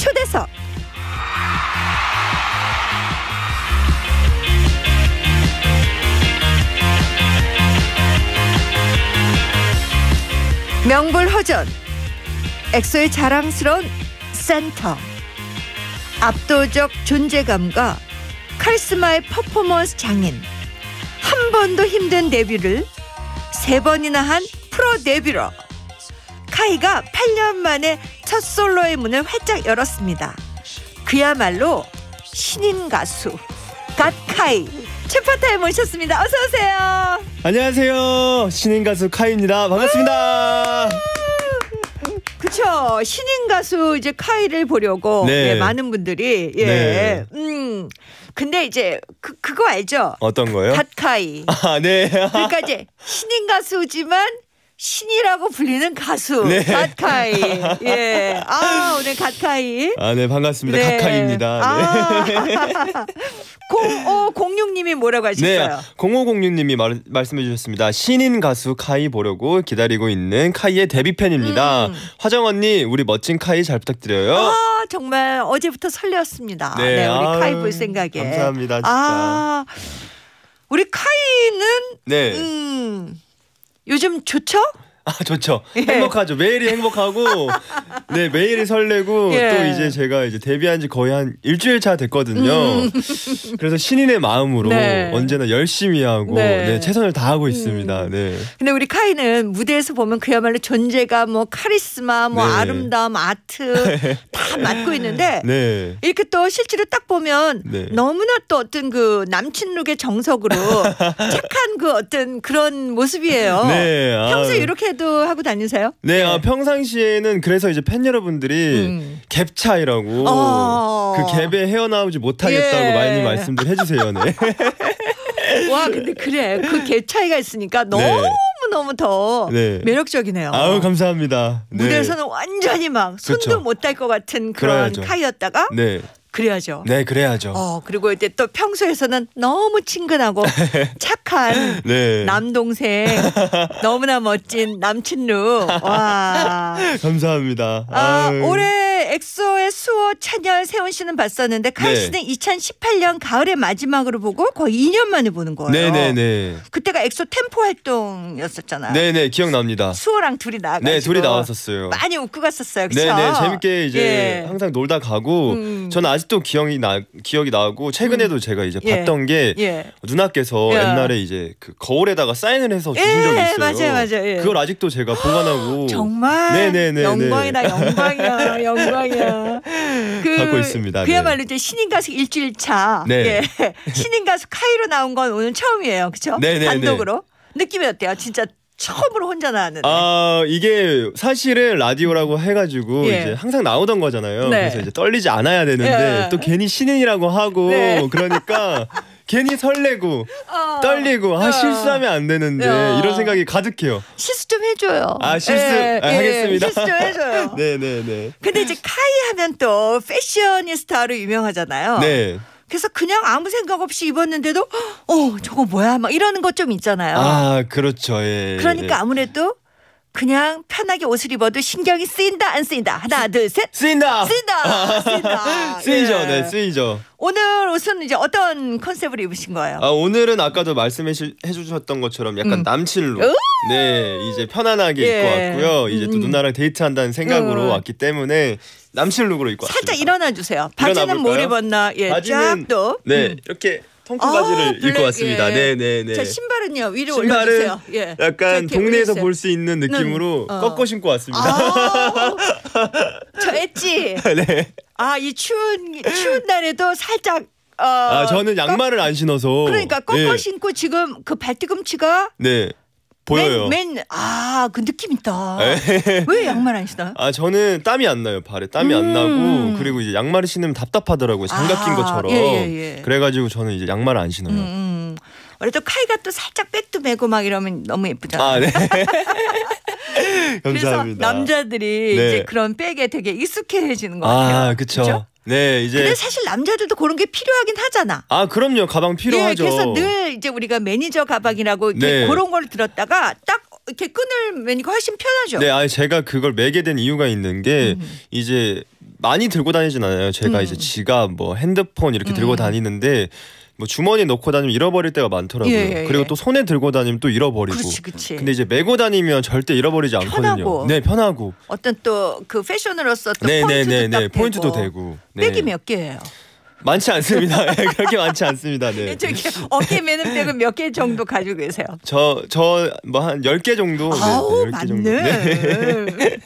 초대석. 명불허전. 엑소의 자랑스러운 센터. 압도적 존재감과 카리스마의 퍼포먼스 장인. 한 번도 힘든 데뷔를 3번이나 한 프로 데뷔러. 카이가 8년 만에 첫 솔로의 문을 활짝 열었습니다. 그야말로 신인 가수 갓카이 최파타에 모셨습니다. 어서 오세요. 안녕하세요. 신인 가수 카이입니다. 반갑습니다. 그쵸. 신인 가수 이제 카이를 보려고 네. 예, 많은 분들이 예. 네. 근데 이제 그거 알죠? 어떤 거요? 갓카이. 아, 네. 그러니까 이제 신인 가수지만 신이라고 불리는 가수 네. 갓카이. 예. 아, 오늘 갓카이. 아, 네, 반갑습니다. 네. 갓카이입니다. 네. 0506님이 뭐라고 하셨어요? 네, 0506님이 말씀해 주셨습니다. 신인 가수 카이 보려고 기다리고 있는 카이의 데뷔 팬입니다. 화정 언니, 우리 멋진 카이 잘 부탁드려요. 아, 정말 어제부터 설레었습니다. 네, 네, 우리 카이 볼 생각에. 감사합니다, 진짜. 아, 우리 카이는 네. 요즘 좋죠? 아, 좋죠. 예. 행복하죠. 매일이 행복하고, 네, 매일이 설레고, 예. 또 이제 제가 이제 데뷔한 지 거의 한 일주일 차 됐거든요. 그래서 신인의 마음으로 네. 언제나 열심히 하고, 네. 네, 최선을 다하고 있습니다. 네. 근데 우리 카이는 무대에서 보면 그야말로 존재감, 뭐 카리스마, 뭐 네. 아름다움, 아트 다 맡고 있는데 네. 이렇게 또 실제로 딱 보면 네. 너무나 또 어떤 그 남친 룩의 정석으로 착한 그 어떤 그런 모습이에요. 네. 평소에 이렇게도 하고 다니세요? 네, 평상시에는 그래서 이제 팬 여러분들이 갭 차이라고 그 갭에 헤어나오지 못하겠다고 예. 많이 말씀들 해주세요. 네. 와, 근데 그래. 그 갭 차이가 있으니까 너무 더 네. 매력적이네요. 아우, 감사합니다. 네. 무대에서는 완전히 막 손도 그쵸. 못 댈 것 같은 그런 그래야죠. 카이였다가 네. 그래야죠. 네, 그래야죠. 그리고 이제 또 평소에서는 너무 친근하고 착한 네. 남동생, 너무나 멋진 남친룩. 와. 감사합니다. 올해 엑소의 수호, 찬열, 세훈 씨는 봤었는데 카이 네. 씨는 2018년 가을의 마지막으로 보고 거의 2년 만에 보는 거예요. 네네네. 그때가 엑소 템포 활동이었었잖아요. 네네, 기억납니다. 수호랑 둘이 나가지고. 네, 둘이 나왔었어요. 많이 웃고 갔었어요. 그렇죠? 네네, 재밌게 이제 예. 항상 놀다 가고 저는 아직도 기억이 나고 최근에도 제가 이제 봤던 게 누나께서 예. 옛날에 이제 그 거울에다가 사인을 해서 주신 적이 있어요. 맞아요. 예. 그걸 아직도 제가 보관하고 정말 네네네. 영광이다, 영광이야. 갖고 있습니다. 그야말로 이제 신인 가수 일주일 차. 네. 예. 신인 가수 카이로 나온 건 오늘 처음이에요, 그렇죠? 네네네. 단독으로 느낌이 어때요? 진짜 처음으로 혼자 나왔는데. 이게 사실은 라디오라고 해가지고 예. 이제 항상 나오던 거잖아요. 네. 그래서 이제 떨리지 않아야 되는데 예. 또 괜히 신인이라고 하고 네. 그러니까 괜히 설레고 떨리고 실수하면 안 되는데 이런 생각이 가득해요. 실수 좀 해줘요. 실수 하겠습니다. 실수 좀 해줘요. 네네네. 근데 이제 카이 하면 또 패셔니스타로 유명하잖아요. 네. 그래서 그냥 아무 생각 없이 입었는데도 저거 뭐야 막 이러는 것 좀 있잖아요. 그렇죠. 예. 그러니까 아무래도 그냥 편하게 옷을 입어도 신경이 쓰인다 안 쓰인다. 하나 둘 셋. 쓰인다. 쓰이죠. 예. 네, 쓰이죠. 오늘 옷은 이제 어떤 컨셉으로 입으신 거예요? 오늘은 아까도 말씀해 주셨던 것처럼 약간 남친룩. 네, 이제 편안하게 입고 왔고요. 이제 또 누나랑 데이트한다는 생각으로 왔기 때문에 남친룩으로 입고 왔습니다. 살짝 일어나 주세요. 바지는 뭘 입었나? 예, 바지는 쫙또. 네, 이렇게 텅크 바지를 블랙, 입고 왔습니다. 예. 네네네. 자, 신발은요 위로 신발은 올려주세요. 예. 약간 이렇게 동네에서 올려주세요. 볼 수 있는 느낌으로 꺾어 신고 왔습니다. 저 엣지. 네. 이 추운 날에도 살짝. 저는 양말을 안 신어서. 그러니까 꺾어 예. 신고 지금 그 발뒤꿈치가 네. 보여요. 그 느낌 있다. 왜 양말 안 신어요? 저는 땀이 안 나요. 발에 땀이 안 나고 그리고 이제 양말을 신으면 답답하더라고요. 장갑 낀 것처럼. 예. 그래가지고 저는 이제 양말을 안 신어요. 원래 또 카이가 또 살짝 백도 메고 막 이러면 너무 예쁘잖아요. 네. 그래서 감사합니다. 남자들이 네. 이제 그런 백에 되게 익숙해지는 것 같아요. 그쵸. 네, 이제. 근데 사실 남자들도 그런 게 필요하긴 하잖아. 그럼요. 가방 필요하죠. 그래서 늘 이제 우리가 매니저 가방이라고 이렇게 그런 걸 들었다가 딱 이렇게 끈을 매니까 훨씬 편하죠. 네, 제가 그걸 매게 된 이유가 있는 게 이제 많이 들고 다니진 않아요. 제가 이제 지갑, 뭐 핸드폰 이렇게 들고 다니는데 뭐 주머니에 넣고 다니면 잃어버릴 때가 많더라고요. 예. 그리고 또 손에 들고 다니면 또 잃어버리고. 그렇지. 근데 이제 메고 다니면 절대 잃어버리지 않거든요. 편하고. 네, 편하고. 어떤 또 그 패션으로서 또 네, 포인트도 딱 포인트도 되고. 되고. 네. 백이 몇 개예요? 많지 않습니다. 그렇게 많지 않습니다. 네. 저기 어깨 매는 백은 몇 개 정도 가지고 계세요? 저 뭐 한 10개 정도. 아우, 10개 정도. 네.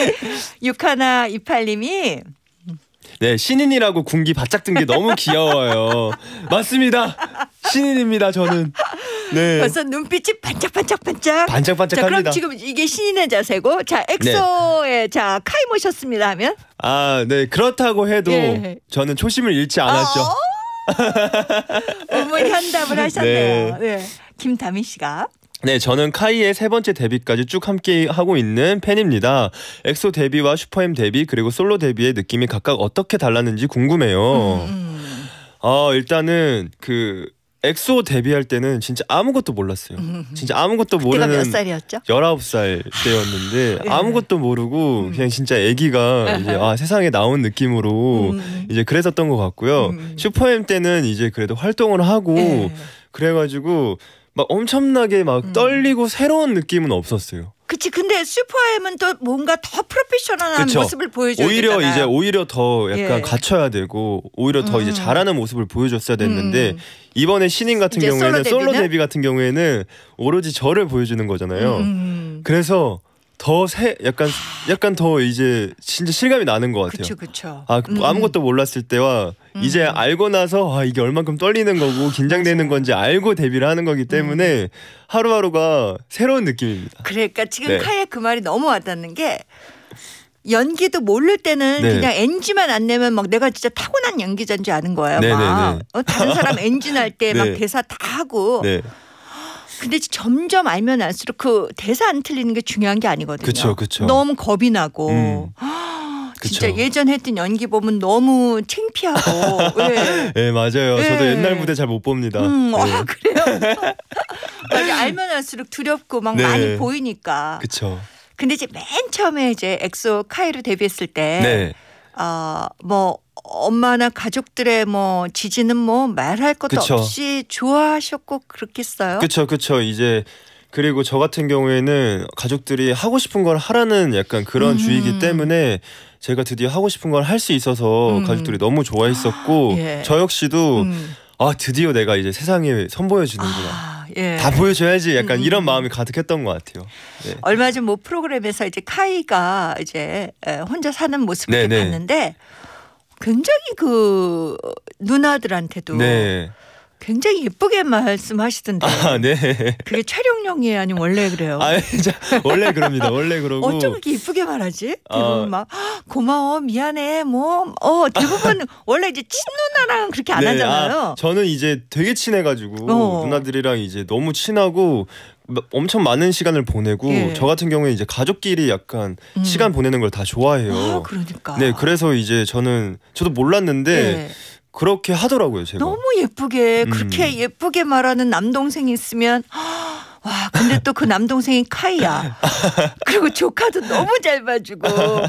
6128님이 네, 신인이라고 군기 바짝 든 게 너무 귀여워요. 맞습니다. 신인입니다, 저는. 네. 벌써 눈빛이 반짝반짝반짝. 반짝반짝합니다. 자, 그럼 지금 이게 신인의 자세고, 자 엑소의 자 카이 모셨습니다 하면. 아, 네, 그렇다고 해도 예. 저는 초심을 잃지 않았죠. 어머니 한답을 하셨네요. 네. 김다미 씨가. 네, 저는 카이의 세 번째 데뷔까지 쭉 함께 하고 있는 팬입니다. 엑소 데뷔와 슈퍼엠 데뷔 그리고 솔로 데뷔의 느낌이 각각 어떻게 달랐는지 궁금해요. 일단은 그 엑소 데뷔할 때는 진짜 아무것도 몰랐어요. 진짜 아무것도 그때가 모르는 몇 살이었죠? 19살 때였는데 예. 아무것도 모르고 그냥 진짜 애기가 이제 세상에 나온 느낌으로 이제 그랬었던 것 같고요. 슈퍼엠 때는 이제 그래도 활동을 하고 예. 그래가지고 막 엄청나게 막 떨리고 새로운 느낌은 없었어요. 그치. 근데 슈퍼엠은 또 뭔가 더 프로페셔널한 그쵸. 모습을 보여줘야 오히려 되잖아요. 이제 오히려 더 약간 예. 갖춰야 되고 오히려 더 이제 잘하는 모습을 보여줬어야 됐는데 음. 이번에 신인 같은 이제 경우에는 솔로 솔로 데뷔는? 데뷔 같은 경우에는 오로지 저를 보여주는 거잖아요. 그래서 더 약간 더 이제 진짜 실감이 나는 것 같아요. 그쵸. 아무것도 몰랐을 때와 이제 알고 나서 이게 얼만큼 떨리는 거고 긴장되는 건지 알고 데뷔를 하는 거기 때문에 하루하루가 새로운 느낌입니다. 그러니까 지금 네. 카이의 그 말이 너무 와닿는 게 연기도 모를 때는 네. 그냥 NG만 안 내면 막 내가 진짜 타고난 연기자인 줄 아는 거예요. 네, 막 네, 다른 사람 NG 날 때 막 네. 대사 다 하고. 네, 근데 점점 알면 알수록 그 대사 안 틀리는 게 중요한 게 아니거든요. 그쵸. 너무 겁이 나고. 진짜 그쵸. 예전 했던 연기 보면 너무 창피하고. 네. 네 맞아요. 네. 저도 옛날 무대 잘 못 봅니다. 아 그래요? 맞아, 알면 알수록 두렵고 막 네. 많이 보이니까. 그쵸. 근데 이제 맨 처음에 이제 엑소 카이로 데뷔했을 때, 네. 뭐 엄마나 가족들의 뭐 지지는 뭐 말할 것도 그쵸. 없이 좋아하셨고 그렇겠어요. 그쵸. 이제 그리고 저 같은 경우에는 가족들이 하고 싶은 걸 하라는 약간 그런 주의이기 때문에 제가 드디어 하고 싶은 걸 할 수 있어서 가족들이 너무 좋아했었고 예. 저 역시도 드디어 내가 이제 세상에 선보여주는구나. 예. 다 보여줘야지 약간 이런 마음이 가득했던 것 같아요. 네. 얼마 전 모 프로그램에서 이제 카이가 이제 혼자 사는 모습을 이렇게 네. 봤는데 굉장히 그 누나들한테도 네. 굉장히 예쁘게 말씀하시던데. 네. 그게 촬영용이에요, 아니면 원래 그래요? 진짜 원래 그럽니다. 원래 그러고. 어쩜 그렇게 이쁘게 말하지? 대부분 막 고마워, 미안해, 뭐 대부분 원래 이제 친누나랑 그렇게 안 하잖아요. 저는 이제 되게 친해가지고 누나들이랑 이제 너무 친하고 엄청 많은 시간을 보내고 예. 저 같은 경우에 이제 가족끼리 약간 시간 보내는 걸 다 좋아해요. 그러니까. 네, 그래서 이제 저도 몰랐는데 예. 그렇게 하더라고요, 제가. 너무 예쁘게 그렇게 예쁘게 말하는 남동생이 있으면 와, 근데 또 그 남동생이 카이야. 그리고 조카도 너무 잘 봐주고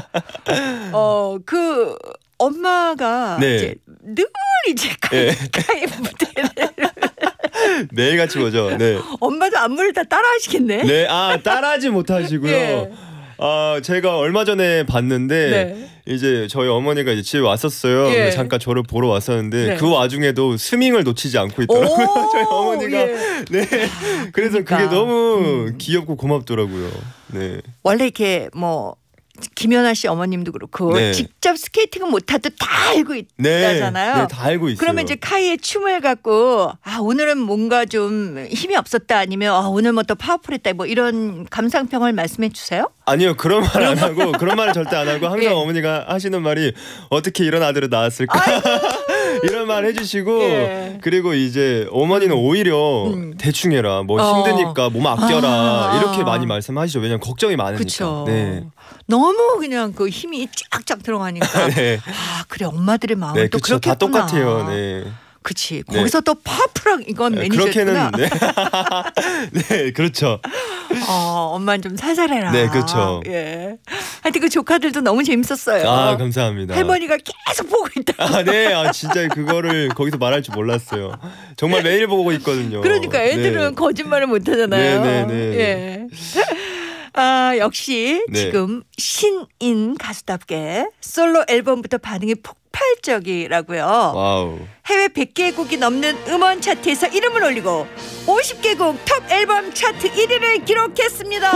그 엄마가 네. 이제 늘 이제 카이 무대를 매일같이 보죠. 네. 엄마도 안무를 다 따라하시겠네. 네, 따라하지 못하시고요. 예. 제가 얼마 전에 봤는데 네. 이제 저희 어머니가 이제 집에 왔었어요. 예. 근데 잠깐 저를 보러 왔었는데 네. 그 와중에도 스밍을 놓치지 않고 있더라고요. 저희 어머니가. 예. 네. 그래서 그러니까. 그게 너무 귀엽고 고맙더라고요. 네. 원래 이렇게 뭐 김연아 씨 어머님도 그렇고 네. 직접 스케이팅은 못해도 다 알고 있다잖아요. 네, 다 알고 있어요. 그러면 이제 카이의 춤을 갖고 오늘은 뭔가 좀 힘이 없었다, 아니면 오늘 뭐 또 파워풀했다, 뭐 이런 감상평을 말씀해 주세요. 아니요, 그런 말 안 하고 그런 말을 절대 안 하고 항상 예. 어머니가 하시는 말이 어떻게 이런 아들을 낳았을까 이런 말 해주시고 예. 그리고 이제 어머니는 오히려 대충 해라, 뭐 힘드니까 몸 아껴라 이렇게 많이 말씀하시죠. 왜냐면 걱정이 많으니까. 그렇죠. 네. 너무 그냥 그 힘이 쫙쫙 들어가니까 네. 그래, 엄마들의 마음은 네, 또 그렇죠. 그렇겠구나. 다 똑같아요. 네. 그치. 거기서 또 파워풀한 이건 매니저구나. 그렇게는 네. 네, 그렇죠. 엄마는 좀 살살해라. 네, 그렇죠. 예. 하여튼 그 조카들도 너무 재밌었어요. 아 감사합니다. 할머니가 계속 보고 있다. 아 네, 아 진짜 그거를 거기서 말할 줄 몰랐어요. 정말 매일 보고 있거든요. 그러니까 애들은 네. 거짓말을 못 하잖아요. 네네네. 예. 아 역시 네. 지금 신인 가수답게 솔로 앨범부터 반응이 폭발적이라고요. 와우. 해외 100개국이 넘는 음원 차트에서 이름을 올리고 50개국 톱 앨범 차트 1위를 기록했습니다.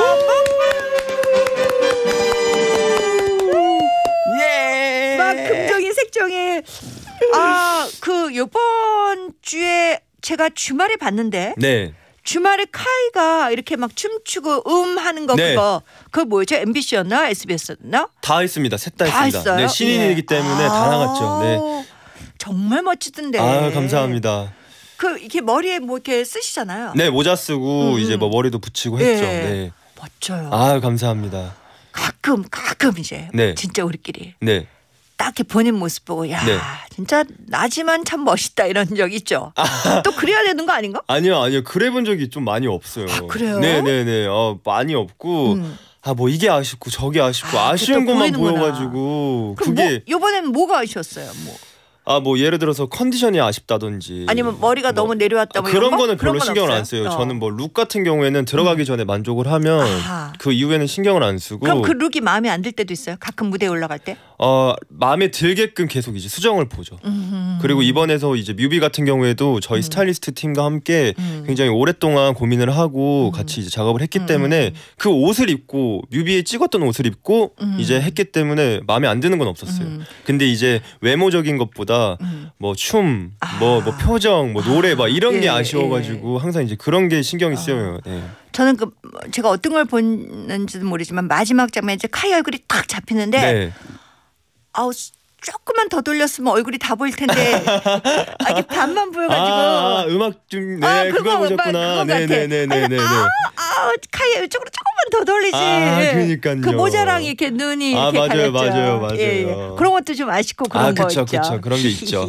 예. 막 금종이 색종이. 아, 그 요번 주에 제가 주말에 봤는데 네. 주말에 카이가 이렇게 막 춤추고 하는 거 네. 그거 뭐였죠? MBC였나 SBS였나? 다 했습니다. 셋 다 다 했습니다. 했어요? 네, 신인이기 예. 때문에 다 나갔죠. 네. 정말 멋지던데. 아 감사합니다. 그 이렇게 머리에 뭐 이렇게 쓰시잖아요. 네 모자 쓰고 이제 뭐 머리도 붙이고 했죠. 예. 네. 멋져요. 아 감사합니다. 가끔 이제 네. 진짜 우리끼리 네. 딱 이렇게 본인 모습 보고 야 네. 진짜 나지만 참 멋있다 이런 적 있죠. 또 그래야 되는 거 아닌가? 아니요 그래 본 적이 좀 많이 없어요. 아, 그래요? 네네네. 많이 없고 아 뭐 이게 아쉽고 저게 아쉽고 아, 아쉬운 그게 또 것만 보이는구나. 보여가지고 그럼 그게 이번에는 뭐가 아쉬웠어요? 뭐 뭐 예를 들어서 컨디션이 아쉽다든지 아니면 머리가 뭐 너무 내려왔다 뭐 그런 이런 거? 거는 별로 그런 건 신경을 안 없어요? 써요. 저는 뭐 룩 같은 경우에는 들어가기 전에 만족을 하면 아하. 그 이후에는 신경을 안 쓰고 그럼 그 룩이 마음에 안 들 때도 있어요? 가끔 무대에 올라갈 때? 마음에 들게끔 계속 이제 수정을 보죠. 그리고 이번에서 이제 뮤비 같은 경우에도 저희 스타일리스트 팀과 함께 굉장히 오랫동안 고민을 하고 같이 이제 작업을 했기 때문에 그 옷을 입고 뮤비에 찍었던 옷을 입고 이제 했기 때문에 마음에 안 드는 건 없었어요. 근데 이제 외모적인 것보다 뭐 춤, 뭐 표정, 뭐 노래 막 이런 게 예, 아쉬워가지고 항상 이제 그런 게 신경이 쓰여요. 네. 저는 제가 어떤 걸 보는지도 모르지만 마지막 장면에 이제 카이 얼굴이 딱 잡히는데 네. 아우 조금만 더 돌렸으면 얼굴이 다 보일 텐데 이게 반만 보여가지고 음악 중 네 그거 보셨구나. 네네네네네. 카이 이쪽으로 조금만 더 돌리지. 그러니까요. 그 모자랑 이렇게 눈이 이렇게 맞아요, 가렸죠. 맞아요. 예. 그런 것도 좀 아쉽고 그런 거 그쵸, 있죠. 그쵸. 그런 게 있죠.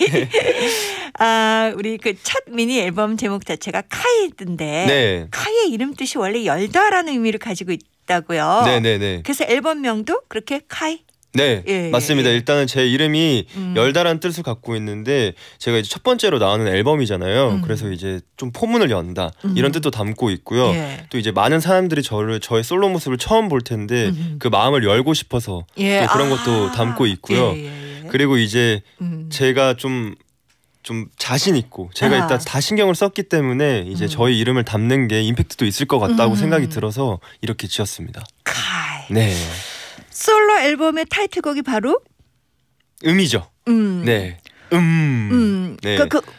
우리 그 첫 미니 앨범 제목 자체가 카이인데 네. 카이의 이름 뜻이 원래 열다라는 의미를 가지고 있다고요. 네네네. 그래서 앨범명도 그렇게 카이. 네, 예, 맞습니다. 예. 일단은 제 이름이 열달한 뜻을 갖고 있는데 제가 이제 첫 번째로 나오는 앨범이잖아요. 그래서 이제 좀 포문을 연다 이런 뜻도 담고 있고요. 예. 또 이제 많은 사람들이 저의 솔로 모습을 처음 볼 텐데 그 마음을 열고 싶어서 예. 또 그런 것도 담고 있고요. 예. 그리고 이제 제가 좀 자신 있고 제가 일단 다 신경을 썼기 때문에 이제 저희 이름을 담는 게 임팩트도 있을 것 같다고 생각이 들어서 이렇게 지었습니다. 카이. 네. 솔로 앨범의 타이틀곡이 바로 음이죠. 네. 네.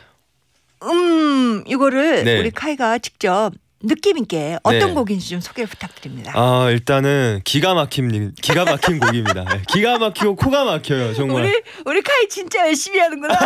이거를 네. 우리 카이가 직접 느낌 있게 어떤 네. 곡인지 좀 소개 부탁드립니다. 일단은 기가 막힌 곡입니다. 네, 기가 막히고 코가 막혀요. 정말. 우리 카이 진짜 열심히 하는구나.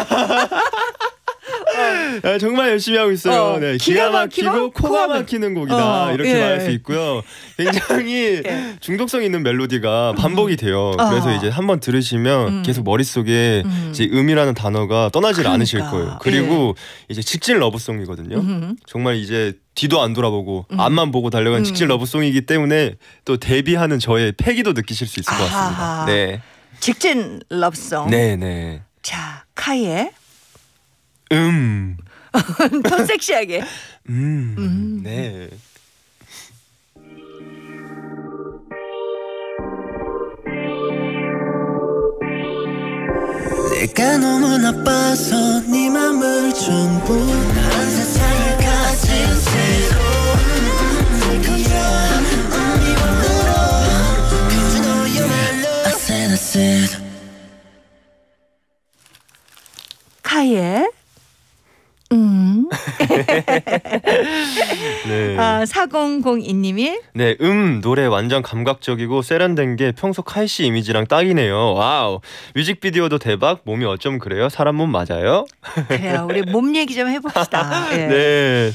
정말 열심히 하고 있어요. 네, 기가 막히고 코가 막히는 곡이다. 이렇게 예. 말할 수 있고요. 굉장히 중독성 있는 멜로디가 반복이 돼요. 그래서 이제 한번 들으시면 계속 머릿속에 이제 음이라는 단어가 떠나질 않으실 거예요. 그리고 이제 직진 러브송이거든요. 정말 이제 뒤도 안 돌아보고 앞만 보고 달려간 직진 러브송이기 때문에 또 데뷔하는 저의 패기도 느끼실 수 있을 것 같습니다. 네. 직진 러브송. 네. 자, 카이의 더 섹시하게. 네. 내가 너무 나빠서 네 맘을 전부 난 세상을 가진 새로 카이의 네. 4002님이 네, 노래 완전 감각적이고 세련된 게 평소 카이 씨 이미지랑 딱이네요. 와우. 뮤직비디오도 대박. 몸이 어쩜 그래요? 사람 몸 맞아요? 그래요. 우리 몸 얘기 좀 해봅시다. 예. 네.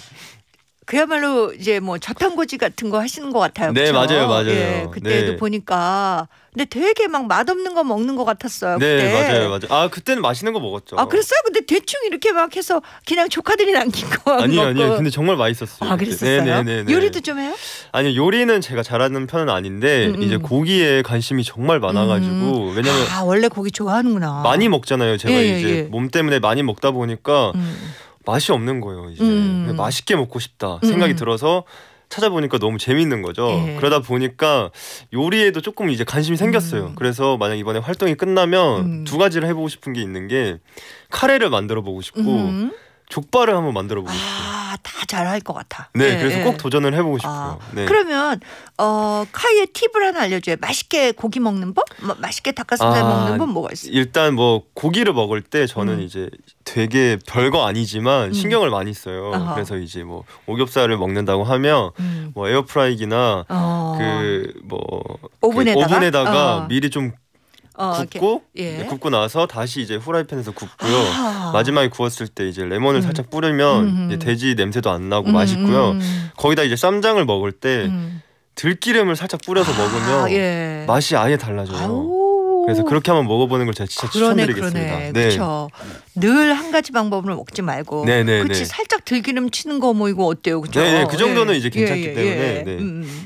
그야말로 이제 뭐 저탄고지 같은 거 하시는 것 같아요. 네, 그쵸? 맞아요. 예, 그때도 네. 보니까 근데 되게 막 맛없는 거 먹는 것 같았어요. 네, 그때. 맞아요. 아, 그때는 맛있는 거 먹었죠. 아, 그랬어요? 근데 대충 이렇게 막 해서 그냥 조카들이 남긴 거 아니요. 먹고. 근데 정말 맛있었어요. 아, 그랬었어요? 네네네. 요리도 좀 해요? 아니요, 요리는 제가 잘하는 편은 아닌데 이제 고기에 관심이 정말 많아가지고 왜냐면 아, 원래 고기 좋아하는구나. 많이 먹잖아요. 제가 예, 이제 예. 몸 때문에 많이 먹다 보니까 맛이 없는 거예요. 이제 맛있게 먹고 싶다 생각이 들어서 찾아보니까 너무 재밌는 거죠. 예. 그러다 보니까 요리에도 조금 이제 관심이 생겼어요. 그래서 만약 이번에 활동이 끝나면 두 가지를 해보고 싶은 게 있는 게 카레를 만들어 보고 싶고 족발을 한번 만들어 보고 싶어요. 아, 다 잘할 것 같아. 네, 예, 그래서 예. 꼭 도전을 해보고 아, 싶어요. 네. 그러면 카이의 팁을 하나 알려줘요. 맛있게 고기 먹는 법? 맛있게 닭가슴살 먹는 법 뭐가 있어요? 일단 뭐 고기를 먹을 때 저는 이제 되게 별거 아니지만 신경을 많이 써요. 어허. 그래서 이제 뭐 오겹살을 먹는다고 하면 뭐 에어프라이기나 그 뭐 오븐에다가 미리 좀 굽고 이렇게, 예. 굽고 나서 다시 이제 후라이팬에서 굽고요. 아. 마지막에 구웠을 때 이제 레몬을 살짝 뿌리면 이제 돼지 냄새도 안 나고 맛있고요. 거기다 이제 쌈장을 먹을 때 들기름을 살짝 뿌려서 먹으면 예. 맛이 아예 달라져요. 아우. 그래서 그렇게 한번 먹어보는 걸 제가 진짜 추천드리겠습니다. 그러네. 그렇죠. 늘 한 가지 방법을 먹지 말고. 네. 그렇지. 살짝 들기름 치는 거 뭐 이거 어때요, 그렇죠? 네, 그 정도는 이제 괜찮기 때문에. 네.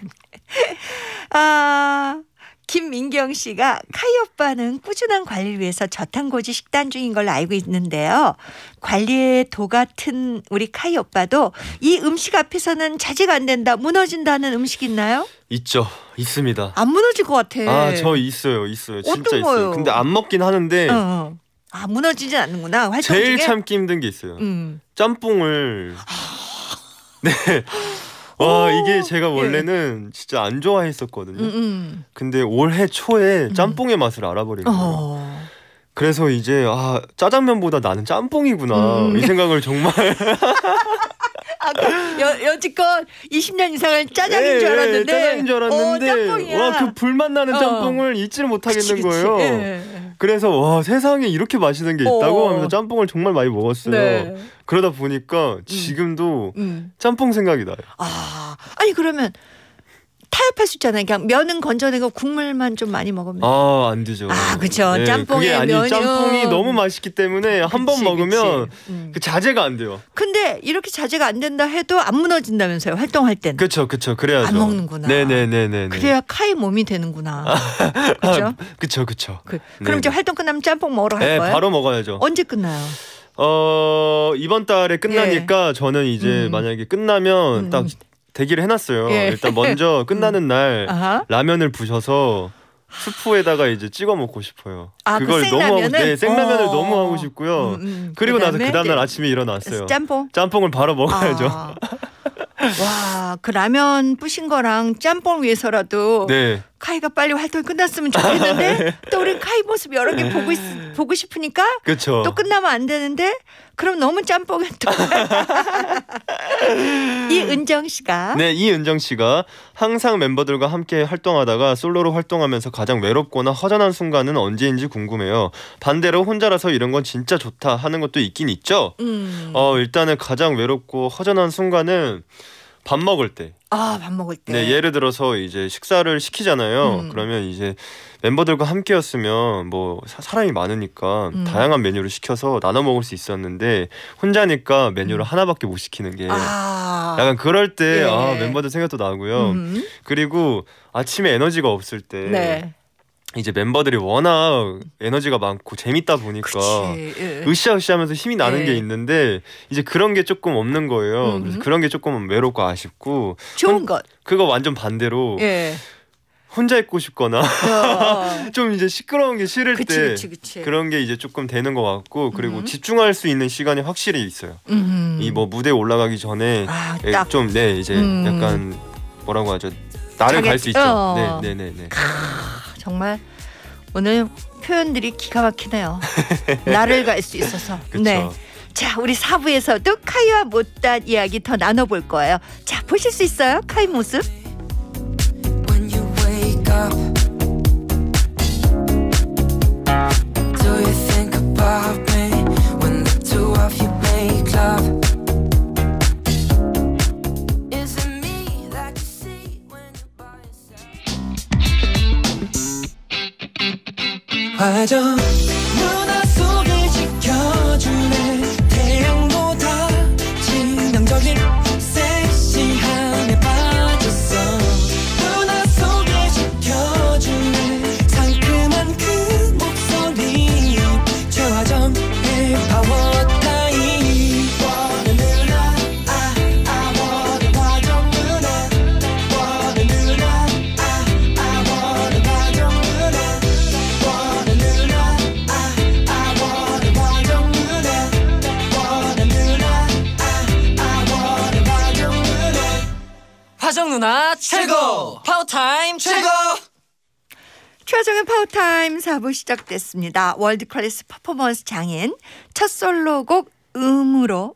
아. 김민경 씨가 카이 오빠는 꾸준한 관리를 위해서 저탄고지 식단 중인 걸로 알고 있는데요. 관리의 도 같은 우리 카이 오빠도 이 음식 앞에서는 자제가 안 된다, 무너진다는 음식 있나요? 있습니다. 안 무너질 것 같아. 아, 저 있어요. 진짜 어떤 있어요. 거요? 근데 안 먹긴 하는데 아, 무너지진 않는구나. 활동 제일 중에? 참기 힘든 게 있어요. 짬뽕을. 네. 와, 이게 제가 원래는 진짜 안 좋아했었거든요. 근데 올해 초에 짬뽕의 맛을 알아버린 거예요. 그래서 이제 짜장면보다 나는 짬뽕이구나 이 생각을 정말. 여지껏 20년 이상을 짜장인 줄 알았는데. 짜장인 줄 알았는데. 짬뽕이야. 와, 그 불맛 나는 짬뽕을 잊지를 못하겠는 그치. 거예요. 예. 그래서 와, 세상에 이렇게 맛있는 게 있다고 하면서 짬뽕을 정말 많이 먹었어요. 네. 그러다 보니까 지금도 짬뽕 생각이 나요. 아니 그러면 타협할 수 있잖아요. 그냥 면은 건져내고 국물만 좀 많이 먹으면. 안 되죠. 그렇죠. 네, 짬뽕에 그게 면이 짬뽕이 너무 맛있기 때문에 한 번 먹으면 그치. 그 자제가 안 돼요. 근데 이렇게 자제가 안 된다 해도 안 무너진다면서요. 활동할 땐. 그렇죠. 그래야죠. 안 먹는구나. 네네네네. 그래야 카이 몸이 되는구나. 그렇죠? 그쵸. 그럼 이제 활동 끝나면 짬뽕 먹으러 갈 네, 거예요? 바로 먹어야죠. 언제 끝나요? 이번 달에 끝나니까 저는 이제 만약에 끝나면 딱 대기를 해놨어요. 예. 일단 먼저 끝나는 날 아하. 라면을 부셔서 스프에다가 이제 찍어 먹고 싶어요. 그 그걸 너무 생라면을? 생라면을 너무 하고 싶고요. 그리고 나서 그 다음날 아침에 일어났어요. 짬뽕을 바로 먹어야죠. 와, 그 라면 부신 거랑 짬뽕 위해서라도 네. 카이가 빨리 활동이 끝났으면 좋겠는데 또 우리 카이 모습 여러 개 보고 싶으니까 그렇죠. 또 끝나면 안 되는데 그럼 너무 짬뽕에 또 이은정 씨가 네, 이은정 씨가 항상 멤버들과 함께 활동하다가 솔로로 활동하면서 가장 외롭거나 허전한 순간은 언제인지 궁금해요. 반대로 혼자라서 이런 건 진짜 좋다 하는 것도 있긴 있죠. 일단은 가장 외롭고 허전한 순간은 밥 먹을 때. 밥 먹을 때. 네, 예를 들어서 이제 식사를 시키잖아요. 그러면 이제 멤버들과 함께였으면 뭐 사람이 많으니까 다양한 메뉴를 시켜서 나눠 먹을 수 있었는데 혼자니까 메뉴를 하나밖에 못 시키는 게 약간 그럴 때 예. 멤버들 생각도 나고요. 그리고 아침에 에너지가 없을 때 네. 이제 멤버들이 워낙 에너지가 많고 재밌다 보니까 예. 으쌰으쌰하면서 힘이 나는 예. 게 있는데 이제 그런 게 조금 없는 거예요. 그래서 그런 게 조금 외롭고 아쉽고 좋은 것. 그거 완전 반대로 예. 혼자 있고 싶거나 좀 이제 시끄러운 게 싫을 때 그치. 그런 게 이제 조금 되는 것 같고 그리고 집중할 수 있는 시간이 확실히 있어요. 이 뭐 무대에 올라가기 전에 딱. 좀 이제 약간 뭐라고 하죠? 나를 갈 수 있죠. 네. 정말 오늘 표현들이 기가 막히네요. 나를 갈 수 있어서. 그쵸. 네. 자, 우리 4부에서도 카이와 못다한 이야기 더 나눠볼 거예요. 자, 보실 수 있어요? 카이 모습. When you wake up, do you think about me when the two of you make love? Is it me that you see when you're by yourself? 좋아져 누나 속을 지켜주네 태양보다 치명적인 섹시함에 빠졌어 누나 속을 지켜주네 상큼한 그 목소리 최화정의 파워타임 원해 누나 I want 화정 누나 원해 누나 I want 화정 누나 원해 누나 I want 화정 누나 원해 누나 I want 화정 누나 화정 누나 최고! 파워타임 최고! 최하정의 파워타임 4부 시작됐습니다. 월드클래스 퍼포먼스 장인 첫 솔로곡 음으로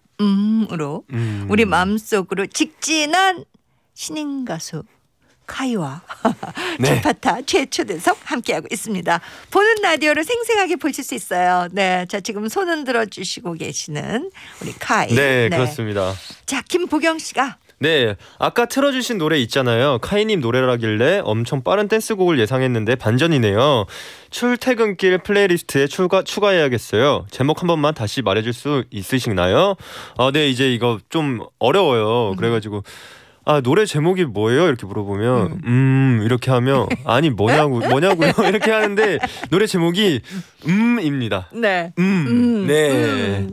우리 마음속으로 직진한 신인 가수 카이와 네. 주파타 최초대석 함께하고 있습니다. 보는 라디오를 생생하게 보실 수 있어요. 네, 자 지금 손은 들어주시고 계시는 우리 카이. 네, 그렇습니다. 자 김보경 씨가 네, 아까 틀어주신 노래 있잖아요. 카이님 노래라길래 엄청 빠른 댄스곡을 예상했는데 반전이네요. 출퇴근길 플레이리스트에 추가해야겠어요. 제목 한 번만 다시 말해줄 수 있으시나요? 네, 이제 이거 좀 어려워요. 그래가지고 노래 제목이 뭐예요? 이렇게 물어보면 이렇게 하면 아니 뭐냐고요? 이렇게 하는데 노래 제목이 입니다. 네. 네.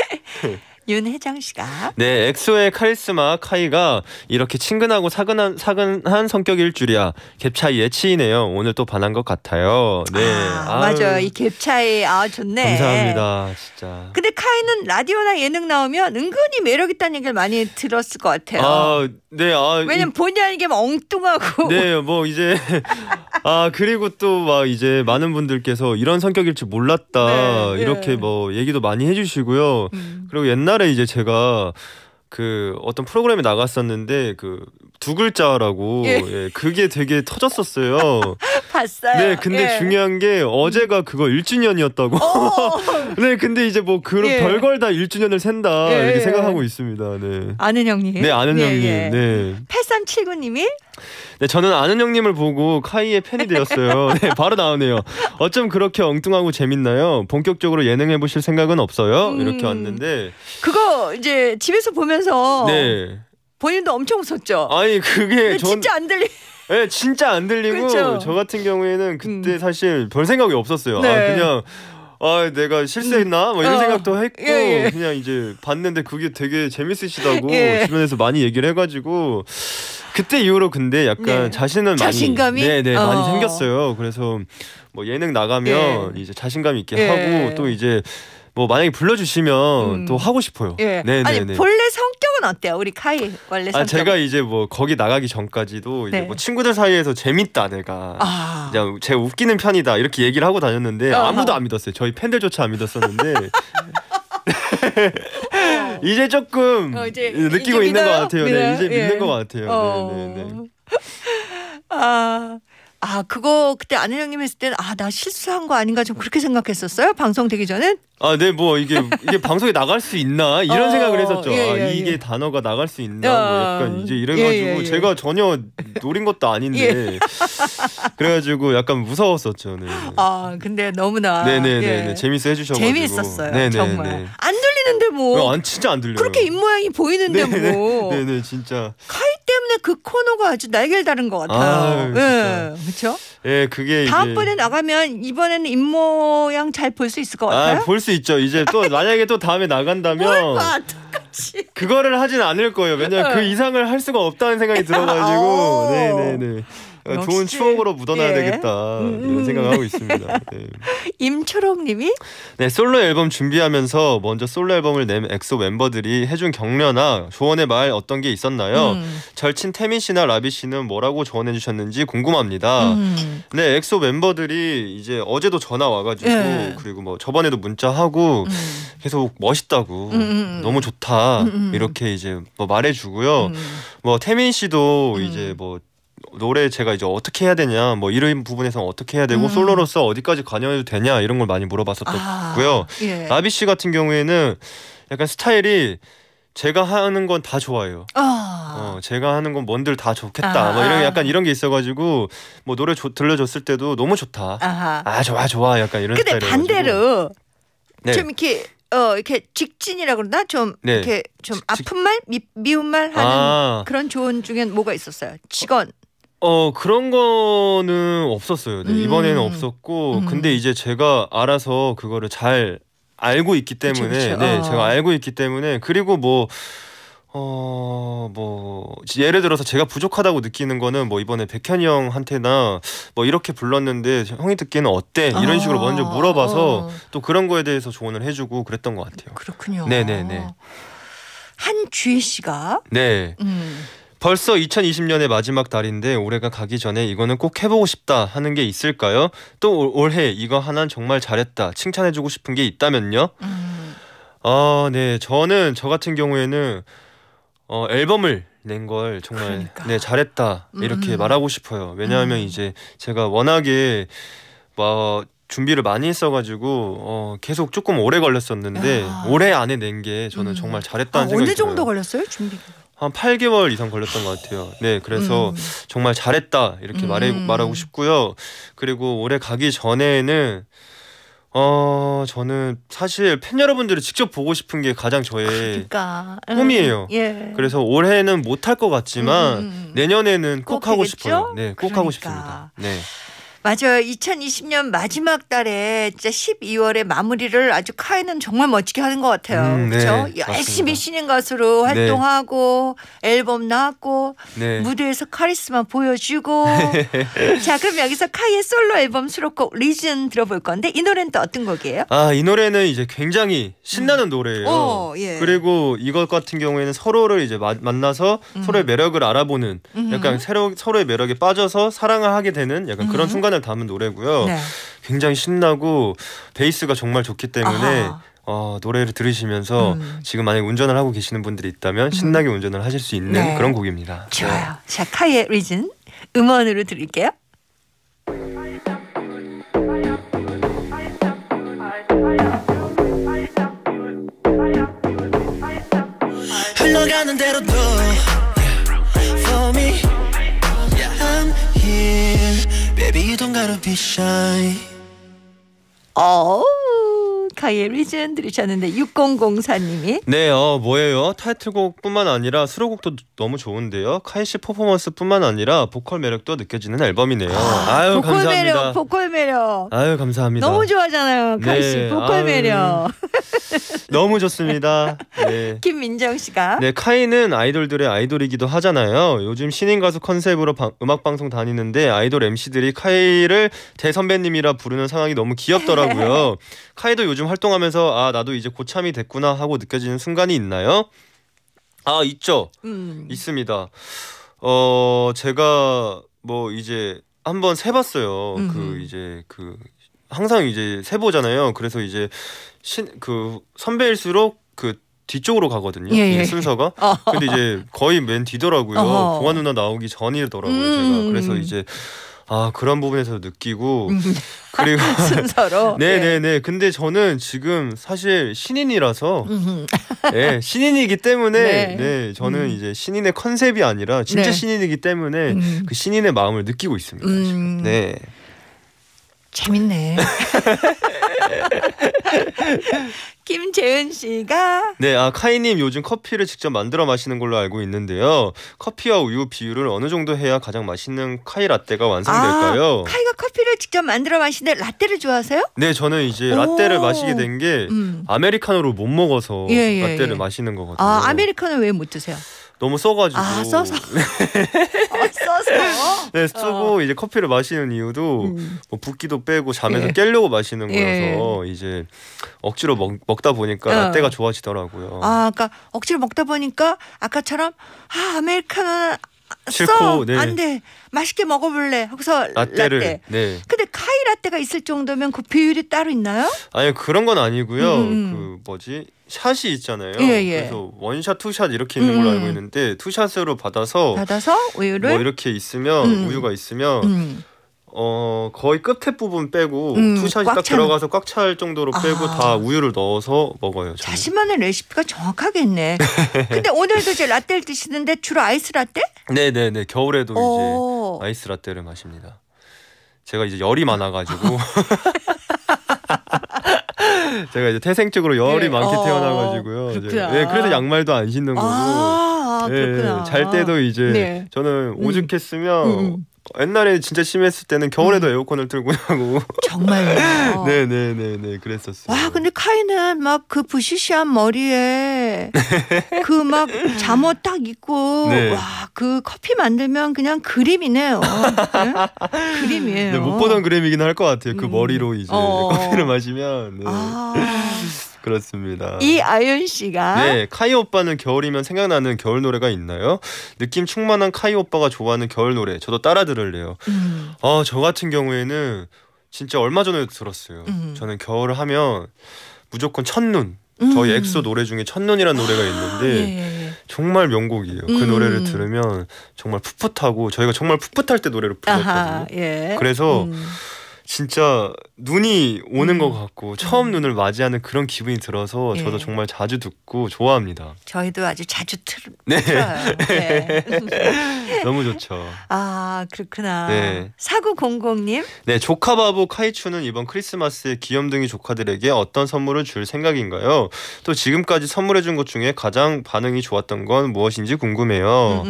윤혜정 씨가 네, 엑소의 카리스마 카이가 이렇게 친근하고 사근한 성격일 줄이야. 갭 차이에 치이네요. 오늘 또 반한 것 같아요. 네, 맞아요. 이 갭 차이 좋네. 감사합니다, 진짜. 근데 카이는 라디오나 예능 나오면 은근히 매력 있다는 얘기를 많이 들었을 것 같아요. 네, 왜냐면 본의 아니게 막 엉뚱하고. 네, 뭐 이제 그리고 또 막 이제 많은 분들께서 이런 성격일 줄 몰랐다 이렇게 뭐 얘기도 많이 해주시고요. 그리고 옛날에 이제 제가 그 어떤 프로그램에 나갔었는데 그 두 글자라고 그게 되게 터졌었어요. 봤어요. 네, 근데 중요한 게 어제가 그거 1주년이었다고. 네, 근데 이제 뭐 그런 별걸 다 1주년을 샌다 이렇게 생각하고 있습니다. 네. 아는 형님. 네, 아는 형님. 네. 8379님이 네, 저는 아는 형님을 보고 카이의 팬이 되었어요. 네, 바로 나오네요. 어쩜 그렇게 엉뚱하고 재밌나요? 본격적으로 예능 해보실 생각은 없어요? 이렇게 왔는데 그거 이제 집에서 보면서 네. 본인도 엄청 웃었죠. 아니 그게 진짜 안 들리. 네, 진짜 안 들리고 그쵸? 저 같은 경우에는 그때 사실 별 생각이 없었어요. 네. 그냥 내가 실수했나? 뭐 이런 생각도 했고 그냥 이제 봤는데 그게 되게 재밌으시다고 주변에서 많이 얘기를 해가지고 그때 이후로 근데 약간 자신은 자신감이 많이 생겼어요. 그래서 뭐 예능 나가면 이제 자신감 있게 하고 또 이제 뭐 만약에 불러주시면 또 하고 싶어요. 아니 본래 성격은 어때요? 우리 카이 원래 성격. 제가 이제 뭐 거기 나가기 전까지도 이제 뭐 친구들 사이에서 재밌다 내가 그냥 제가 웃기는 편이다 이렇게 얘기를 하고 다녔는데 아무도 안 믿었어요. 저희 팬들조차 안 믿었었는데 이제 조금 이제 느끼고 이제 있는 것 믿어요? 같아요. 네, 이제 믿는 것 같아요. 그거 그때 아는 형님 했을 때는 나 실수한 거 아닌가 좀 그렇게 생각했었어요? 방송 되기 전엔? 네, 뭐 이게 방송에 나갈 수 있나 이런 생각을 했었죠. 이게 단어가 나갈 수 있나 뭐 약간 이제 이래가지고 제가 전혀 노린 것도 아닌데 그래가지고 약간 무서웠었죠. 네. 근데 너무나 네네네 재밌어 해주셔가지고 재밌었어요. 정말 안 들리는데 뭐 진짜 안 들려요. 그렇게 입 모양이 보이는데 뭐 네네 진짜 카이 때문에 그 코너가 아주 날개를 다른 것 같아요. 그렇죠? 예, 그게 다음번에 나가면 이번에는 입 모양 잘 볼 수 있을 것 같아요. 볼 수 있죠. 이제 또 만약에 또 다음에 나간다면 똑같이 그거를 하진 않을 거예요. 왜냐면 그 이상을 할 수가 없다는 생각이 들어가지고 네네네. 좋은 추억으로 묻어놔야 되겠다 이런 생각을 하고 있습니다. 네. 임초롱님이 네, 솔로 앨범 준비하면서 먼저 솔로 앨범을 낸 엑소 멤버들이 해준 격려나 조언의 말 어떤 게 있었나요? 절친 태민 씨나 라비 씨는 뭐라고 조언해 주셨는지 궁금합니다. 네, 엑소 멤버들이 이제 어제도 전화 와가지고 그리고 뭐 저번에도 문자하고 계속 멋있다고 너무 좋다 이렇게 이제 뭐 말해주고요. 뭐 태민 씨도 이제 뭐 노래 제가 이제 어떻게 해야 되냐 뭐 이런 부분에서 어떻게 해야 되고 솔로로서 어디까지 관여해도 되냐 이런 걸 많이 물어봤었고요. 라비 씨 같은 경우에는 약간 스타일이 제가 하는 건 다 좋아해요. 제가 하는 건 뭔들 다 좋겠다. 뭐 이런 약간 이런 게 있어가지고 뭐 노래 들려줬을 때도 너무 좋다. 좋아 약간 이런 스타일이어가지고. 근데 반대로 네. 좀 이렇게 직진이라고 그러나 좀 네. 이렇게 좀 아픈 말, 미운 말 하는 그런 조언 중엔 뭐가 있었어요? 직원. 그런 거는 없었어요. 네, 이번에는 없었고 근데 이제 제가 알아서 그거를 잘 알고 있기 때문에 그쵸. 네, 제가 알고 있기 때문에 그리고 뭐 예를 들어서 제가 부족하다고 느끼는 거는 뭐 이번에 백현이 형한테나 뭐 이렇게 불렀는데 형이 듣기에는 어때? 이런 식으로 먼저 물어봐서 또 그런 거에 대해서 조언을 해주고 그랬던 것 같아요. 그렇군요. 네네네. 한주혜 씨가 네. 벌써 2020년의 마지막 달인데 올해가 가기 전에 이거는 꼭 해보고 싶다 하는 게 있을까요? 또 올해 이거 하나는 정말 잘했다 칭찬해주고 싶은 게 있다면요? 네, 저는 저 같은 경우에는 앨범을 낸 걸 정말 그러니까. 네 잘했다 이렇게 말하고 싶어요. 왜냐하면 이제 제가 워낙에 뭐 준비를 많이 했어가지고 계속 조금 오래 걸렸었는데 올해 안에 낸 게 저는 정말 잘했다는 생각이 어느 정도 들어요. 걸렸어요? 준비가? 한 8개월 이상 걸렸던 것 같아요. 네, 그래서 정말 잘했다 이렇게 말하고 싶고요. 그리고 올해 가기 전에는 저는 사실 팬 여러분들을 직접 보고 싶은 게 가장 저의 그러니까. 꿈이에요. 예. 그래서 올해는 못 할 것 같지만 내년에는 꼭 하고 하겠죠? 싶어요. 네, 꼭 하고 그러니까. 싶습니다. 네. 맞아요. 2020년 마지막 달에 진짜 12월에 마무리를 아주 카이는 정말 멋지게 하는 것 같아요. 네, 그렇죠? 맞습니다. 열심히 신인 가수로 활동하고 앨범 나왔고 네. 무대에서 카리스마 보여주고 자, 그럼 여기서 카이의 솔로 앨범 수록곡 리즌 들어볼 건데 이 노래는 또 어떤 곡이에요? 이 노래는 이제 굉장히 신나는 노래예요. 예. 그리고 이것 같은 경우에는 서로를 이제 만나서 서로의 매력을 알아보는 약간 서로의 매력에 빠져서 사랑을 하게 되는 약간 그런 순간을 담은 노래고요. 네. 굉장히 신나고 베이스가 정말 좋기 때문에 노래를 들으시면서 지금 만약에 운전을 하고 계시는 분들이 있다면 신나게 운전을 하실 수 있는 네. 그런 곡입니다. 좋아요. 자, 카이의 리즌 음원으로 드릴게요. 흘러가는 대로도 For me I'm here Baby you don't gotta be shy 카이의 리즌 들으셨는데 6004님이 네, 뭐예요? 타이틀곡뿐만 아니라 수록곡도 너무 좋은데요. 카이 씨 퍼포먼스뿐만 아니라 보컬 매력도 느껴지는 앨범이네요. 아유, 보컬 감사합니다. 매력, 보컬 매력. 아유, 감사합니다. 너무 좋아하잖아요, 카이 씨. 네, 보컬 아유. 매력. 너무 좋습니다. 네. 김민정 씨가 네, 카이는 아이돌들의 아이돌이기도 하잖아요. 요즘 신인 가수 컨셉으로 음악 방송 다니는데 아이돌 MC들이 카이를 대선배님이라 부르는 상황이 너무 귀엽더라고요. 카이도 요즘 활동하면서 나도 이제 고참이 됐구나 하고 느껴지는 순간이 있나요? 있죠. 있습니다. 제가 뭐 이제 한번 세봤어요. 항상 이제 세보잖아요. 그래서 이제 선배일수록 뒤쪽으로 가거든요. 예. 순서가. 근데 이제 거의 맨 뒤더라고요. 보아 누나 나오기 전이더라고요. 제가. 그래서 이제 그런 부분에서 느끼고 그리고 순서로. 네네네. 근데 저는 지금 사실 신인이라서 네, 신인이기 때문에 네, 저는 이제 신인의 컨셉이 아니라 진짜 네. 신인이기 때문에 그 신인의 마음을 느끼고 있습니다. 지금. 네. 재밌네. 김재은 씨가 네, 카이님 요즘 커피를 직접 만들어 마시는 걸로 알고 있는데요. 커피와 우유 비율을 어느 정도 해야 가장 맛있는 카이 라떼가 완성될까요? 카이가 커피를 직접 만들어 마시는데 라떼를 좋아하세요? 네, 저는 이제 라떼를 마시게 된 게 아메리카노를 못 먹어서 라떼를 마시는 거거든요. 아메리카노 왜 못 드세요? 너무 써가지고. 써서. 써서. 네, 쓰고 이제 커피를 마시는 이유도 뭐 붓기도 빼고 잠에서 깨려고 마시는 거라서 이제 억지로 먹다 보니까 라떼가 좋아지더라고요. 그러니까 억지로 먹다 보니까 아까처럼 아메리카노 싫고, 네. 안 돼. 맛있게 먹어볼래. 하고서 라떼를. 라떼. 네. 근데 카이 라떼가 있을 정도면 그 비율이 따로 있나요? 아니 그런 건 아니고요. 샷이 있잖아요. 예. 그래서 원샷, 투샷 이렇게 있는 걸로 알고 있는데 투샷으로 받아서 우유를 뭐 이렇게 있으면 우유가 있으면 거의 끝에 부분 빼고 투샷이 딱 들어가서 꽉 찰 정도로 빼고 다 우유를 넣어서 먹어요. 저는. 자신만의 레시피가 정확하겠네. 근데 오늘도 이제 라떼를 드시는데 주로 아이스 라떼? 네네네. 겨울에도 이제 아이스 라떼를 마십니다. 제가 이제 열이 많아가지고 제가 이제 태생적으로 열이 많게 태어나가지고요. 네, 그래서 양말도 안 신는 거고. 그렇구나. 잘 때도 이제 저는 오죽했으면 옛날에 진짜 심했을 때는 겨울에도 에어컨을 틀고 자고. 정말요? 네네네네 그랬었어요. 와 근데 카이는 막 그 부시시한 머리에 그 막 잠옷 딱 입고 네. 와 그 커피 만들면 그냥 그림이네요. 네? 그림이에요. 네, 못 보던 그림이긴 할 것 같아요. 그 머리로 이제 커피를 마시면. 네. 그렇습니다. 이아윤 씨가 네, 카이 오빠는 겨울이면 생각나는 겨울 노래가 있나요? 느낌 충만한 카이 오빠가 좋아하는 겨울 노래 저도 따라 들을래요. 저 같은 경우에는 진짜 얼마 전에도 들었어요. 저는 겨울을 하면 무조건 첫눈. 저희 엑소 노래 중에 첫눈이라는 노래가 있는데 정말 명곡이에요. 그 노래를 들으면 정말 풋풋하고 저희가 정말 풋풋할 때 노래를 불렀거든요. 그래서 진짜 눈이 오는 것 같고 처음 눈을 맞이하는 그런 기분이 들어서 저도 정말 자주 듣고 좋아합니다. 저희도 아주 자주 틀어요. 네. 너무 좋죠. 아 그렇구나. 네. 4900님. 네, 조카바보 카이추는 이번 크리스마스에 귀염둥이 조카들에게 어떤 선물을 줄 생각인가요? 또 지금까지 선물해준 것 중에 가장 반응이 좋았던 건 무엇인지 궁금해요.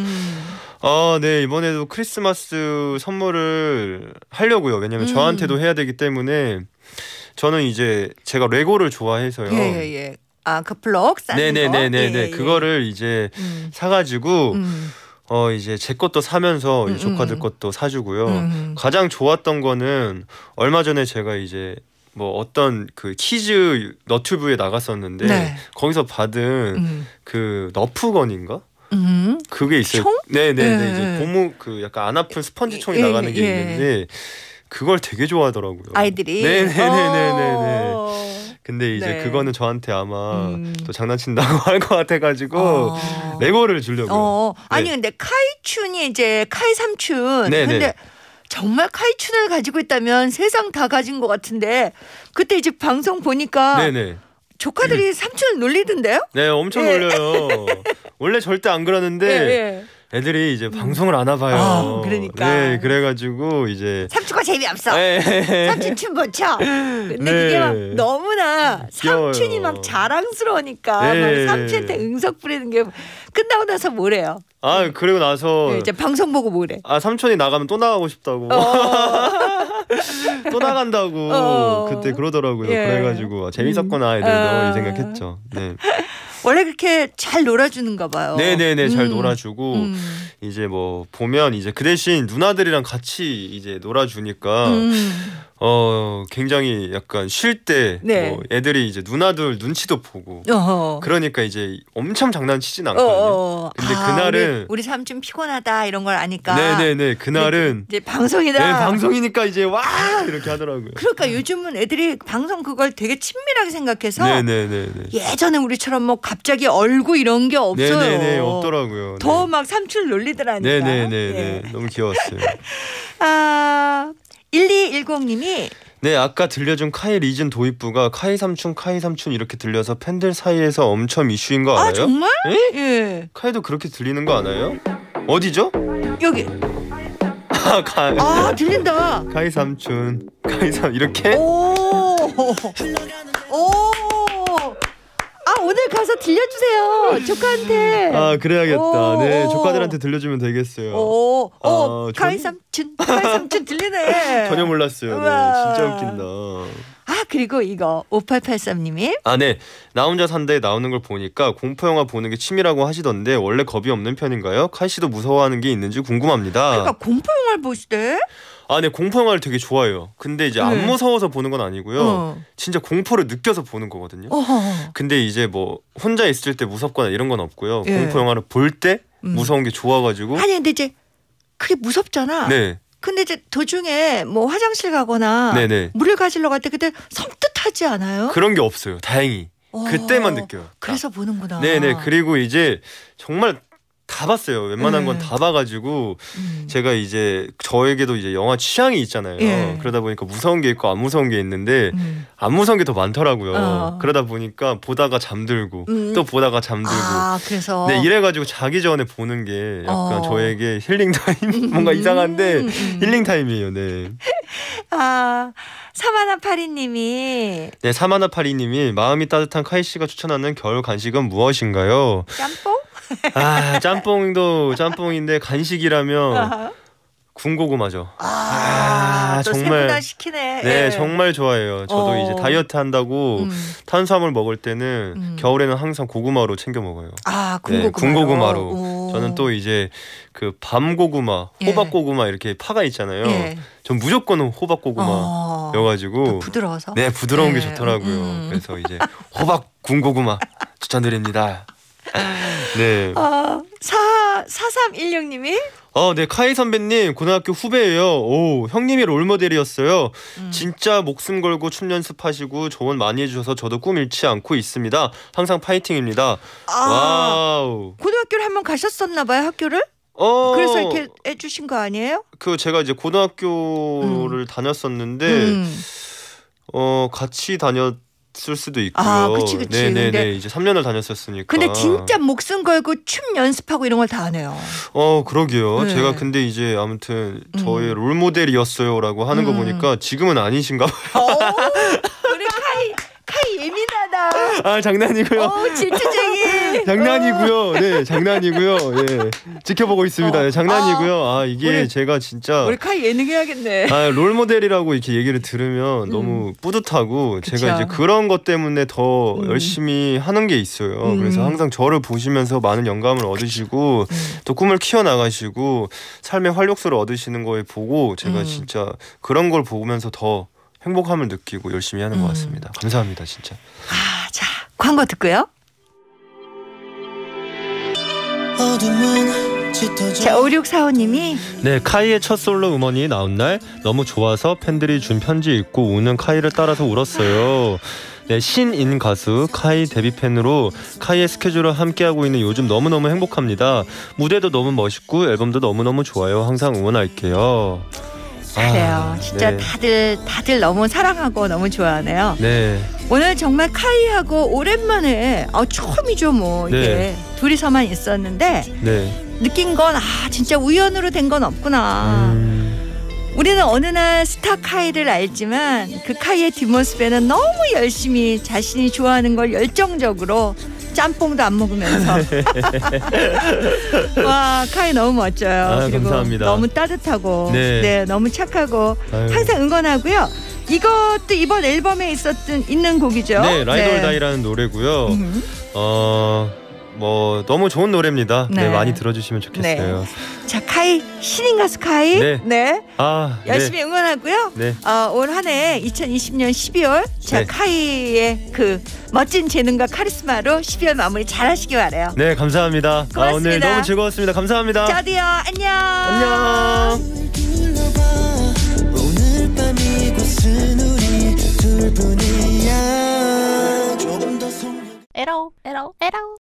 네, 이번에도 크리스마스 선물을 하려고요. 왜냐면 저한테도 해야 되기 때문에 저는 이제 제가 레고를 좋아해서요. 예. 그 블록 싸는 거. 네네네네. 그거를 이제 사가지고 이제 제 것도 사면서 조카들 것도 사주고요. 가장 좋았던 거는 얼마 전에 제가 이제 뭐 어떤 그 키즈 너튜브에 나갔었는데 거기서 받은 그 너프건인가? 그게 있어요. 총? 네네네. 이제 고무 그 약간 안 아픈 스펀지 총이 나가는 게 있는데 그걸 되게 좋아하더라고요. 아이들이. 네네네네네. 근데 이제 그거는 저한테 아마 또 장난친다고 할 것 같아가지고 레고를 주려고요. 아니 근데 카이춘이 이제 카이 삼춘. 근데 정말 카이춘을 가지고 있다면 세상 다 가진 것 같은데 그때 이제 방송 보니까 조카들이 삼촌을 놀리던데요? 네, 엄청 놀려요. 원래 절대 안 그러는데 애들이 이제 방송을 안 와봐요. 그러니까. 네, 그래가지고 이제 삼촌과 재미없어. 삼촌 춤 못 춰. 근데 그게 막 너무나 귀여워요. 삼촌이 막 자랑스러우니까 막 삼촌한테 응석 부리는 게 끝나고 나서 뭐래요? 그리고 나서 이제 방송 보고 뭐래? 삼촌이 나가면 또 나가고 싶다고. 또 나간다고 그때 그러더라고요. 그래가지고 재밌었구나 애들도 이 생각했죠. 네. 원래 그렇게 잘 놀아주는가 봐요. 네네네 잘 놀아주고 이제 뭐 보면 이제 그 대신 누나들이랑 같이 이제 놀아주니까 굉장히 약간 쉴 때 뭐 애들이 이제 누나들 눈치도 보고 그러니까 이제 엄청 장난치진 않거든요. 근데 그날은 우리 삼촌 피곤하다 이런 걸 아니까 네네네 그날은 이제 방송이다. 네 방송이니까 이제 와 이렇게 하더라고요. 그러니까 요즘은 애들이 방송 그걸 되게 친밀하게 생각해서 네네네 예전에 우리처럼 뭐 갑자기 얼고 이런 게 없어요. 네네네 없더라고요. 더 막 삼촌 놀리더라니까. 네네네 너무 귀여웠어요. 1210님이 네 아까 들려준 카이 리즌 도입부가 카이 삼촌 이렇게 들려서 팬들 사이에서 엄청 이슈인 거 알아요? 정말? 예. 카이도 그렇게 들리는 거 아나요? 어디죠? 여기. 들린다. 카이 삼촌 이렇게? 오늘 가서 들려주세요. 조카한테. 그래야겠다. 네, 조카들한테 들려주면 되겠어요. 카이 삼촌 들리네. 전혀 몰랐어요. 네, 진짜 웃긴다. 그리고 이거 5883님이 네. 나 혼자 산다에 나오는 걸 보니까 공포영화 보는 게 취미라고 하시던데 원래 겁이 없는 편인가요? 카이 씨도 무서워하는 게 있는지 궁금합니다. 그러니까 공포영화를 보시대? 네 공포영화를 되게 좋아해요. 근데 이제 안 무서워서 보는 건 아니고요. 진짜 공포를 느껴서 보는 거거든요. 근데 이제 뭐 혼자 있을 때 무섭거나 이런 건 없고요. 공포영화를 볼 때 무서운 게 좋아가지고. 아니 근데 이제 그게 무섭잖아. 네. 근데 이제 도중에 뭐 화장실 가거나 물을 가지러 갈 때 그때 섬뜩하지 않아요? 그런 게 없어요. 다행히. 그때만 느껴요. 그래서 보는구나. 네네. 그리고 이제 정말 다 봤어요. 웬만한 건 다 봐가지고 제가 이제 저에게도 이제 영화 취향이 있잖아요. 예. 그러다 보니까 무서운 게 있고 안 무서운 게 있는데 안 무서운 게 더 많더라고요. 그러다 보니까 보다가 잠들고 또 보다가 잠들고. 아, 그래서. 네, 이래가지고 자기 전에 보는 게 약간 저에게 힐링 타임 뭔가 이상한데 힐링 타임이에요. 네. 아, 사마나파리님이 네, 사마나파리님이 마음이 따뜻한 카이 씨가 추천하는 겨울 간식은 무엇인가요? 짬뽕? 아, 짬뽕도 짬뽕인데 간식이라면 아하. 군고구마죠. 또 정말 세분화 시키네. 네, 예. 정말 좋아해요. 저도 이제 다이어트 한다고 탄수화물 먹을 때는 겨울에는 항상 고구마로 챙겨 먹어요. 아, 네, 군고구마로. 오. 저는 또 이제 그 밤고구마, 예. 호박고구마 이렇게 파가 있잖아요. 예. 전 무조건 호박고구마여가지고 부드러워서. 네, 부드러운 게 예. 좋더라고요. 그래서 이제 호박 군고구마 추천드립니다. 네. 4316님이 네, 카이 선배님 고등학교 후배예요. 오, 형님이 롤모델이었어요. 진짜 목숨 걸고 춤 연습하시고 조언 많이 해주셔서 저도 꿈 잃지 않고 있습니다. 항상 파이팅입니다. 와우. 고등학교를 한번 가셨었나 봐요, 학교를? 그래서 이렇게 해주신 거 아니에요? 그 제가 이제 고등학교를 다녔었는데 같이 다녔을 수도 있고요. 아, 그치. 네네네. 근데 이제 3년을 다녔었으니까. 근데 진짜 목숨 걸고 춤 연습하고 이런 걸 다 하네요. 그러게요. 네. 제가 근데 이제 아무튼 저의 롤모델이었어요라고 하는 거 보니까 지금은 아니신가 봐요. 우리 카이 예민하다. 아, 장난이고요. 질투쟁이. 장난이고요. 네, 장난이고요. 예. 지켜보고 있습니다. 네, 장난이고요. 아, 이게 우리- 제가 진짜 우리 카이 예능해야겠네. 롤모델이라고 이렇게 얘기를 들으면 너무 뿌듯하고 그쵸. 제가 이제 그런 것 때문에 더 열심히 하는 게 있어요. 그래서 항상 저를 보시면서 많은 영감을 얻으시고 또 꿈을 키워나가시고 삶의 활력소를 얻으시는 거에 보고 제가 진짜 그런 걸 보면서 더 행복함을 느끼고 열심히 하는 것 같습니다. 감사합니다, 진짜. 자, 광고 듣고요. 어둠은 짙어져 자, 5645님이 네, 카이의 첫 솔로 음원이 나온 날 너무 좋아서 팬들이 준 편지 읽고 우는 카이를 따라서 울었어요. 네, 신인 가수 카이 데뷔 팬으로 카이의 스케줄을 함께하고 있는 요즘 너무너무 행복합니다. 무대도 너무 멋있고 앨범도 너무너무 좋아요. 항상 응원할게요. 그래요. 진짜 네. 다들 너무 사랑하고 너무 좋아하네요. 네. 오늘 정말 카이하고 오랜만에 처음이죠 뭐 이게 네. 둘이서만 있었는데 네. 느낀 건 진짜 우연으로 된 건 없구나. 우리는 어느 날 스타 카이를 알지만 그 카이의 뒷모습에는 너무 열심히 자신이 좋아하는 걸 열정적으로 짬뽕도 안 먹으면서 와, 카이 너무 멋져요. 그리고 감사합니다. 너무 따뜻하고 네. 너무 착하고 아유. 항상 응원하고요. 이것도 이번 앨범에 있는 곡이죠. 네, 라이드 올 다이라는 노래고요. 뭐 너무 좋은 노래입니다. 네, 네. 많이 들어주시면 좋겠어요. 자, 카이 신인 가수 카이 네. 아, 열심히 응원하고요. 네. 올 한 해 2020년 12월 자 네. 카이의 그 멋진 재능과 카리스마로 12월 마무리 잘하시기 바래요. 네, 감사합니다. 고맙습니다. 오늘 너무 즐거웠습니다. 감사합니다. 저도요. 안녕. 안녕. 둘러봐 오늘 밤 이곳은 우리 둘뿐이야 조금 더 속 에러